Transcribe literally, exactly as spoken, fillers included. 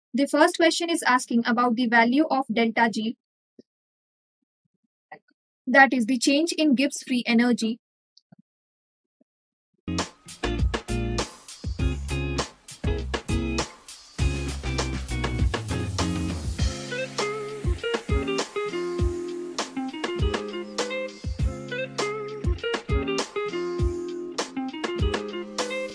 The first question is asking about the value of delta G, that is the change in Gibbs free energy.